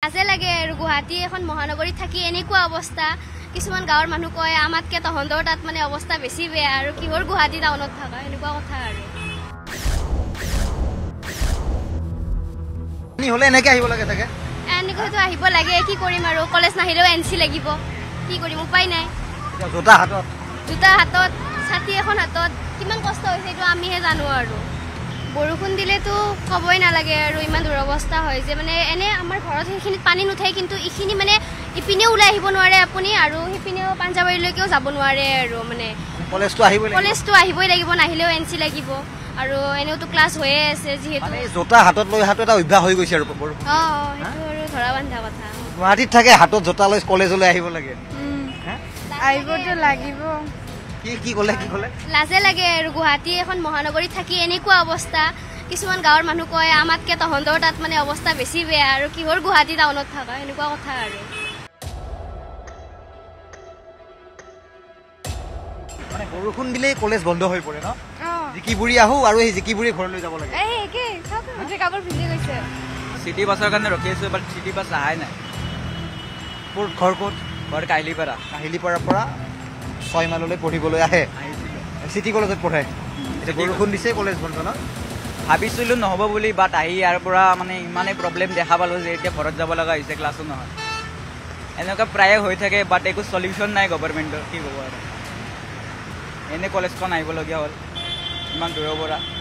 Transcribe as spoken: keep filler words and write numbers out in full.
লাজে লাগে আৰু গুৱাহাটী এখন মহানগৰীত থাকি এনেকুৱা অৱস্থা কিছুমান গাঁৱৰ মানুহ কয় আমাতকে তহঁতৰ তাত মানে অৱস্থা বেছি বেয়া আৰু কিহৰ গুৱাহাটী টাউনত থকা এনেকুৱা কথা আৰু নি হলে এনেকে আহিব লাগে থাকে এনেকৈতো আহিব লাগে কি কৰিম আৰু কলেজ নাহিলেও এন চি লাগিব কি কৰিম উপায় নাই জোতা হাতত জোতা হাতত ছাতি এখন হাতত কিমান কষ্ট হৈছে এইটো আমিহে জানো আৰু বৰষুণ দিলেতো ক'বই নালাগে আৰু ইমান দুৰৱস্থা হয় যে মানে এনে আমাৰ ঘৰত সেইখিনিত পানী নুঠায় কিন্তু এইখিনি মানে ইপিনেও ওলাই আহিব নোৱাৰে আপুনি আৰু সিপিনেও পাঞ্জাবাৰীলৈকেও যাব নোৱাৰে আৰু মানে কলেজটো আহিবই কলেজটো আহিবই লাগিব নাহিলেও এন চি লাগিব আৰু এনেওতো ক্লাছ হৈয়ে আছে যিহেতু জোতা হাতত লৈ অহাটো এটা অভ্যাস হৈ গৈছে আৰু অঁ অঁ সেইটো আৰু ধৰা বান্ধা কথা গুৱাহাটীত থাকে হাতত জোতা লৈ কলেজলৈ আহিব লাগে আহিবতো লাগিব কি কি ক'লে কি ক'লে লাজে লাগে আৰু গুৱাহাটী এখন মহানগৰীত থাকি এনেকুৱা অৱস্থা কিছুমান গাঁৱৰ মানুহ কয় আমাতকে তহঁতৰ তাত মানে অৱস্থা বেছি বেয়া আৰু কিহৰ গুৱাহাটী টাউনত থকা এনেকুৱা কথা আৰু মানে বৰষুণ দিলেই কলেজ বন্ধ হৈ পৰে ন জিকিবুৰি আহো আৰু সেই জিকিবুৰি ঘৰলৈ যাব লাগে এই একেই চব কাপোৰ ভিজি গৈছে চিটি বাছৰ কাৰণে ৰখি আছো বাট চিটি বাছ অহাই নাই মোৰ ঘৰ ক'ত ঘৰ কাহিলীপাৰা কাহিলীপাৰাৰ পৰা ছয় মাইললৈ পঢ়িবলৈ আহে চিটি কলেজত পঢ়ে এতিয়া বৰষুণ দিছে কলেজ বন্ধ ন ভাবিছিলোঁ নহ'ব বুলি বাট আহি ইয়াৰ পৰা মানে ইমানেই প্ৰব্লেম দেখা পালোঁ যে এতিয়া ঘৰত যাব লগা হৈছে ক্লাছো নহয় এনেকুৱা প্ৰায়ে হৈ থাকে বাট একো চলিউশ্যন নাই গভৰ্ণমেণ্টৰ কি ক'ব আৰু এনে কলেজখন আহিবলগীয়া হ'ল ইমান দূৰৰ পৰা